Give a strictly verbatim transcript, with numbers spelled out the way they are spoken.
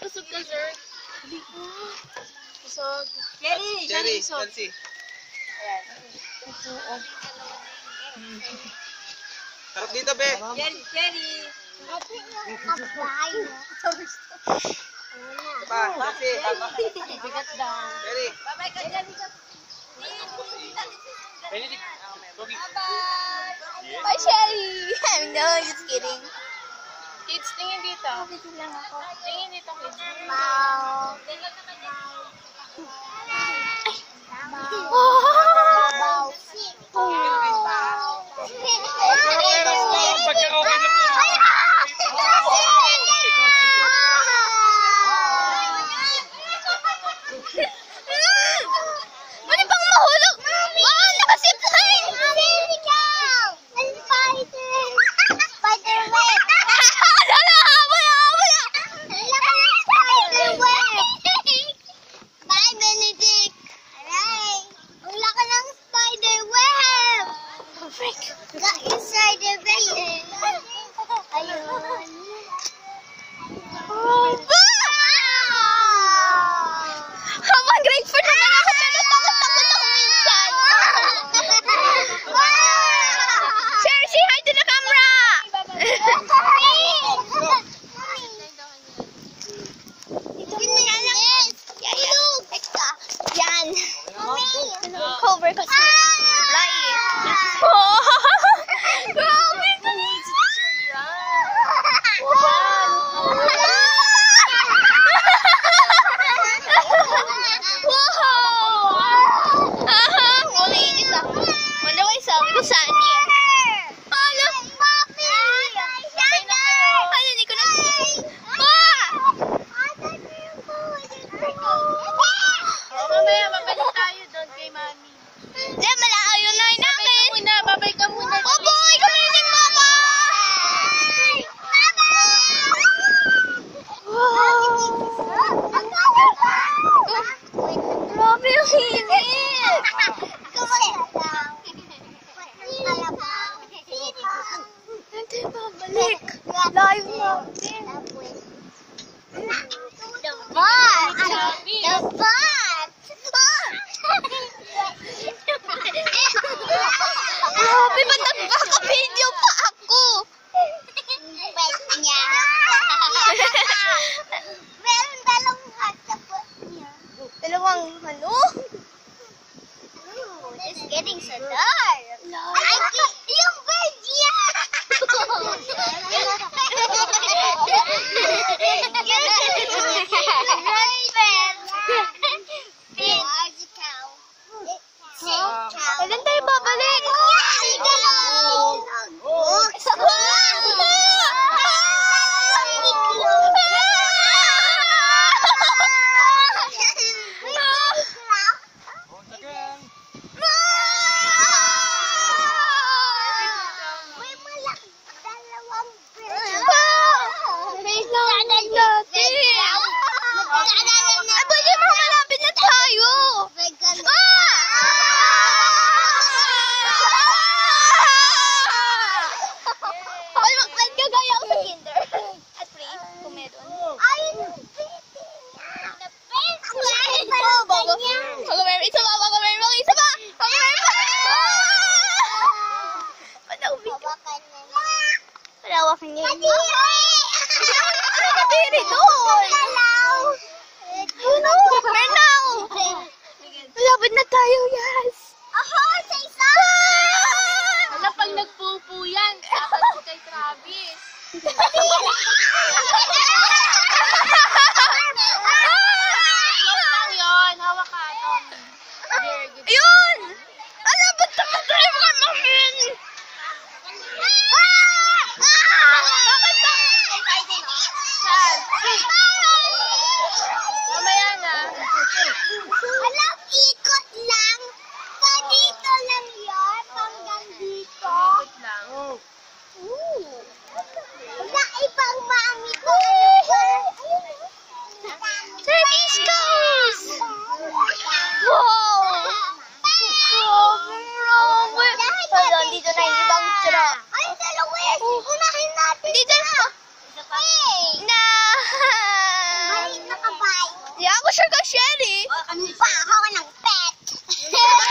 busog ka, sir. Hindi ko. Busog. Cherry! Cherry, Nancy. Ayan. Harap dito, be. Cherry, Cherry. Pa, Nancy. Bigat daw. Cherry. Bye-bye ka dyan. Benedict. Bye-bye. Bye, Shelly. No, just kidding. Kids, tingin dito. Video lang ako. Tingin dito, kids. Wow. Wow. Mali pang mahulog. Wow, nakasipline. Spider-Man. Wala, wala, wala. Spider-Man. Bye, Benedict. Alright. Ang laki ng spider-web. Oh, frick. Got inside the bed. Ayun. Oh, Come on, grade four naman ako, pero takot-takot ako minsan. Sir, say hi to the camera! Dito muna lang. Yeah, yeah. Extra. Yan. Cover ko siya. Right. Oh! Grabe ka na. Balik! Live natin! The bot! The bot! Grabe, ba't nagpaka-video pa ako? Pwede niya. Meron dalawang hat sa pot niya. Dalawang ano? It's getting so dark. Yung bird niya! Kailan tayo babalik? Hawakan niya yun. Nakatiri doon. Ano? Bernaw! Malapit na tayo, yes. Aha, say so! Wala pag nagpupo yan. Dapat po kay Travis. Yes lang yun. Hawak ka, Tommy. Ayun! Ano ba tamatay mo namin? Mamaya na. Alam, ikot lang. Pa dito lang yan. Hanggang dito. Ikot lang. Ooh. siya ka, Sherry. Baho ka ng pet.